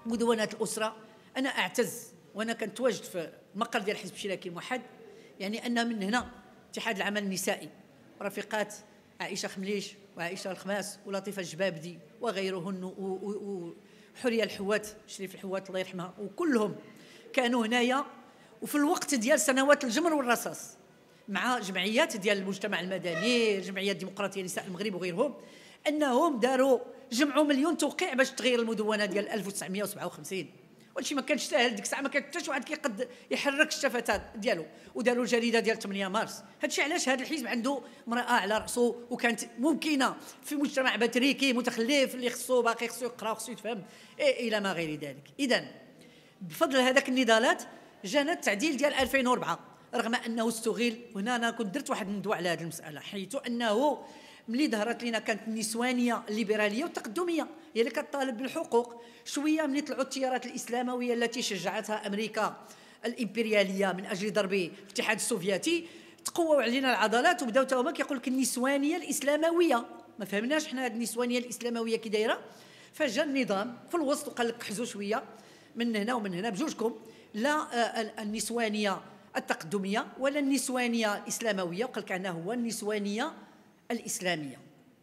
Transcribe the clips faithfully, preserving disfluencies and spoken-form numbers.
مدونات الاسره. انا اعتز وانا كنتواجد في المقر ديال حزب الاشتراكي الموحد، يعني ان من هنا اتحاد العمل النسائي رفيقات عائشه خمليش وعائشه الخماس ولطيفه الجبابدي وغيرهن وحوريه الحوات شريف الحوات الله يرحمها، وكلهم كانوا هنايا وفي الوقت ديال سنوات الجمر والرصاص مع جمعيات ديال المجتمع المدني، جمعيات ديمقراطيه نساء المغرب وغيرهم، انهم داروا جمعوا مليون توقيع باش تغير المدونه ديال ألف وتسعمائة وسبعة وخمسين. وهادشي ما كانش ساهل ديك الساعه، ما كان حتى شي واحد كيقد يحرك الشفتات ديالو، وداروا الجريده ديال ثمانية مارس. هادشي علاش هذا الحزب عنده امراه على راسه وكانت ممكنه في مجتمع باتريكي متخلف اللي خصو باقي خصو يقرا وخصو يتفهم إيه الى ما غير ذلك. اذا بفضل هذاك النضالات جانا التعديل ديال ألفين وأربعة، رغم انه استغل. هنا انا كنت درت واحد الندوه على هذه المساله، حيث انه ملي ظهرت لنا كانت النسوانيه الليبراليه والتقدميه هي اللي كتطالب بالحقوق. شويه ملي طلعوا التيارات الاسلامويه التي شجعتها امريكا الامبرياليه من اجل ضرب الاتحاد السوفيتي، تقووا علينا العضلات وبداو تا هما كيقول لك النسوانيه الاسلامويه. ما فهمناش حنا هذه النسوانيه الاسلامويه كي دايره. فجا النظام في الوسط وقال لك حزوا شويه من هنا ومن هنا بجوجكم، لا النسوانيه التقدميه ولا النسوانيه الاسلامويه، وقال لك انا هو النسوانيه الاسلاميه.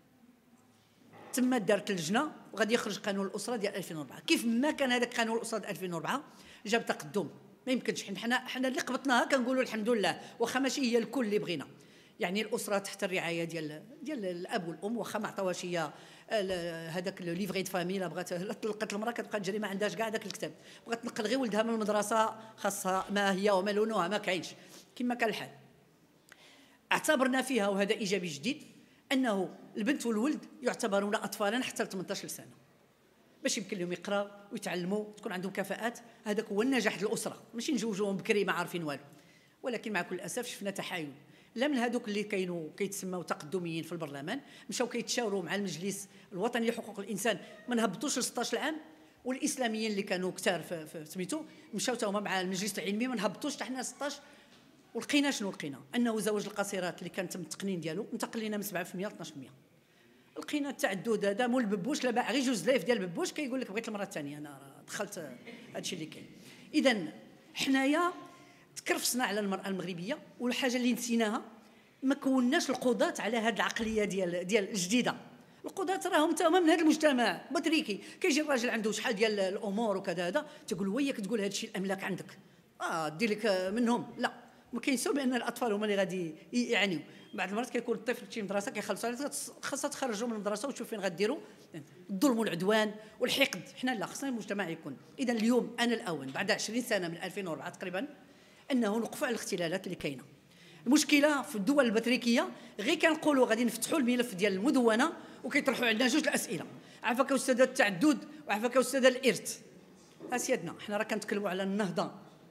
تما دارت اللجنه وغادي يخرج قانون الاسره ديال ألفين وأربعة. كيف ما كان هذاك قانون الاسره ديال ألفين وأربعة جاب تقدم، ما يمكنش حنا حنا اللي قبطناها كنقولوا الحمد لله، واخا ماشي هي الكل اللي بغينا. يعني الاسره تحت الرعايه ديال ديال الاب والام، واخا ما عطاوهاش هي هذاك لو ليفغي دو فامي، لا بغات طلقت المراه كتبقى تجري ما عندهاش كاع داك الكتاب، بغات تنقل غير ولدها من المدرسه خاصها ما هي وما لونها ما كاينش كما كان الحال. اعتبرنا فيها وهذا ايجابي جديد انه البنت والولد يعتبرون اطفالا حتى ل ثمانية عشر سنه باش يمكن لهم يقراو ويتعلموا تكون عندهم كفاءات. هذاك هو النجاح ديال الاسره، ماشي نجوجوهم بكري ما عارفين والو. ولكن مع كل اسف شفنا تحايل، لا من هذوك اللي كانوا كيتسموا تقدميين في البرلمان مشاو كيتشاوروا مع المجلس الوطني لحقوق الانسان ما نهبطوش ل ستة عشر عام، والاسلاميين اللي كانوا كثار في سميتو مشاو تا هما مع المجلس العلمي ما نهبطوش حتى حنا ستة عشر. ولقينا شنو لقينا؟ انه زواج القصيرات اللي كان تم التقنين ديالو انتقل لنا من سبعة بالمئة ل اثناش بالمئة. لقينا التعدد هذا مول الببوش، لا باع غير جوج لايف ديال الببوش كيقول لك بغيت المره الثانيه. انا دخلت هذا الشيء اللي كاين. اذا حنايا تكرفسنا على المراه المغربيه، والحاجه اللي نسيناها ما كوناش القضاة على هذه العقليه ديال ديال الجديده. القضاة راهم تا هما من هذا المجتمع بطريكي، كيجي الراجل عنده شحال ديال الامور وكذا هذا تقول وياك تقول هذا الشيء الاملاك عندك اه دير لك منهم. لا، ما كينساو بان الاطفال هما اللي غادي يعانيو. بعض المرات كيكون الطفل في مدرسه كيخلصوا خاصها تخرجوا من المدرسه وتشوف فين غديروا. الظلم والعدوان والحقد حنا لا، خصنا المجتمع يكون. اذا اليوم انا الاول بعد عشرين سنه من ألفين وأربعة تقريبا انه نوقفوا على الاختلالات اللي كاينه. المشكله في الدول البطريكيه غير كنقولوا غادي نفتحوا الملف ديال المدونه وكيطرحوا عندنا جوج الاسئله، عافاك استاذ التعدد وعافاك استاذ الارث. اسيادنا حنا راه كنتكلموا على النهضه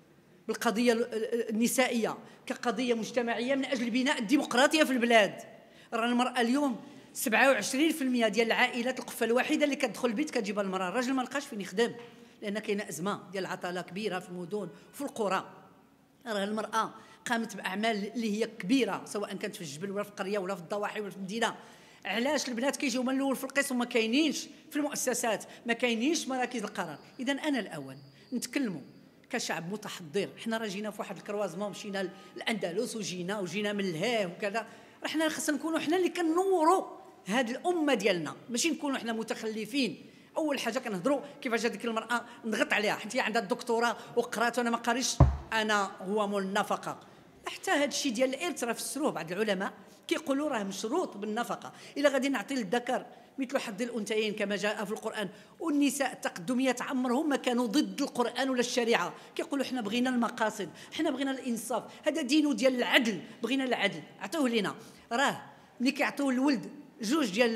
بالقضيه النسائيه كقضيه مجتمعيه من اجل بناء الديمقراطيه في البلاد. راه المراه اليوم سبعة وعشرين بالمئة ديال العائلات القفه الوحيده اللي كتدخل البيت كتجيبها المراه، الراجل ما لقاش فين يخدم لان كاينه ازمه ديال العطاله كبيره في المدن وفي القرى. راه المراه قامت باعمال اللي هي كبيره سواء كانت في الجبل ولا في القريه ولا في الضواحي ولا في المدينه. علاش البنات كيجيو من الاول في القسم وما كاينينش في المؤسسات، ما كاينينش مراكز القرار؟ اذا انا الاول نتكلموا كشعب متحضر. حنا راه جينا في واحد الكروازمون، مشينا للاندلس وجينا وجينا من الهاه وكذا. راه حنا خصنا نكونوا حنا اللي كنوروا هذه الامه ديالنا، ماشي نكونوا حنا متخلفين. اول حاجه كنهضروا كيفاش هذيك المراه نضغط عليها حيت هي عندها الدكتوراه وقرات وانا ما قاريش، انا هو مول النفقه. حتى هذا الشيء ديال الارث راه فسروه بعض العلماء كيقولوا راه مشروط بالنفقه. الا غادي نعطي للذكر مثل حظ الانثيين كما جاء في القران، والنساء التقدميات عمرهم ما كانوا ضد القران ولا الشريعه. كيقولوا حنا بغينا المقاصد، حنا بغينا الانصاف، هذا دين ديال العدل، بغينا العدل عطوه لنا. راه ملي كيعطيو الولد جوج ديال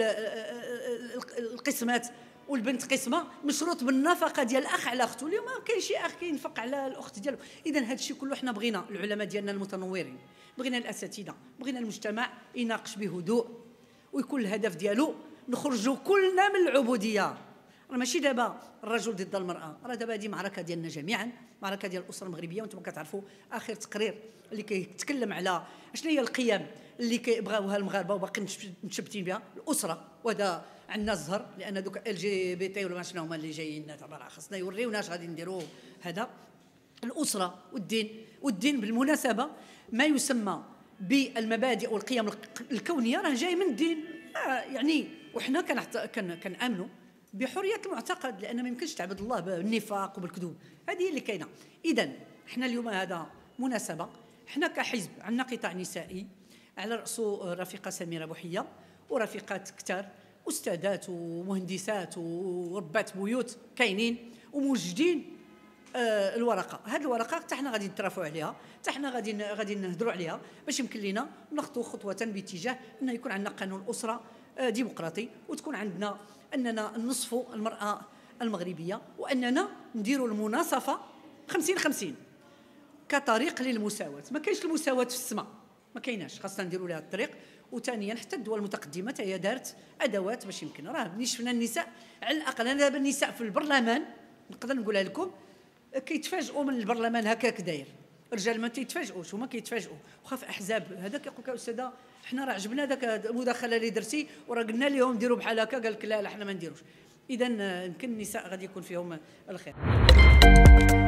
القسمات والبنت قسمه مشروط بالنفقه ديال الاخ على اخته. اليوم كاين شي اخ كينفق على الاخت ديالو. اذا هذا الشيء كله حنا بغينا العلماء ديالنا المتنورين، بغينا الاساتذه، بغينا المجتمع يناقش بهدوء ويكون الهدف ديالو نخرجوا كلنا من العبوديه. راه ماشي دابا الرجل ضد المراه، راه دابا هذه معركه ديالنا جميعا، معركه ديال الاسره المغربيه. وانتم كتعرفوا اخر تقرير اللي كيتكلم على شنو هي القيم اللي كيبغاوها المغاربه وباقي متشبتين بها الاسره. وهذا عندنا الزهر، لان دوك ال جي بي تي ولا ما شنو هما اللي جايين دابا خاصنا يوريونا اش غادي نديروا. هذا الاسره والدين. والدين بالمناسبه ما يسمى بالمبادئ والقيم الكونيه راه جاي من الدين. آه يعني وحنا كنامنوا بحريه المعتقد، لان ما يمكنش تعبد الله بالنفاق وبالكذوب. هذه هي اللي كاينه. اذا حنا اليوم هذا مناسبه، حنا كحزب عندنا قطاع نسائي على راسه رفيقه سميره بوحيه ورفيقات كثار، استاذات ومهندسات وربات بيوت كاينين وموجدين. آه الورقه هذه الورقه حتى حنا غادي نترافعوا عليها، حتى حنا غادي غادي نهضروا عليها باش يمكن لنا نخطو خطوه باتجاه ان يكون عندنا قانون اسره آه ديمقراطي، وتكون عندنا اننا نصفوا المراه المغربيه، واننا نديروا المناصفه خمسين خمسين كطريق للمساواه. ما كاينش المساواه في السماء، ما كايناش، خاصنا نديروا لها الطريق. وثانيا حتى الدول المتقدمه هي دارت ادوات باش يمكن. راه ملي شفنا النساء على الاقل، انا دابا النساء في البرلمان نقدر نقولها لكم كيتفاجئوا من البرلمان هكاك داير. الرجال ما تيتفاجئوش، هما كيتفاجئوا. واخا في احزاب هذا كيقول لك استاذه حنا راه عجبنا داك المداخله اللي درتي وراه قلنا لهم ديروا بحال هكا، قال لك لا لا حنا ما نديروش. اذا يمكن النساء غادي يكون فيهم الخير.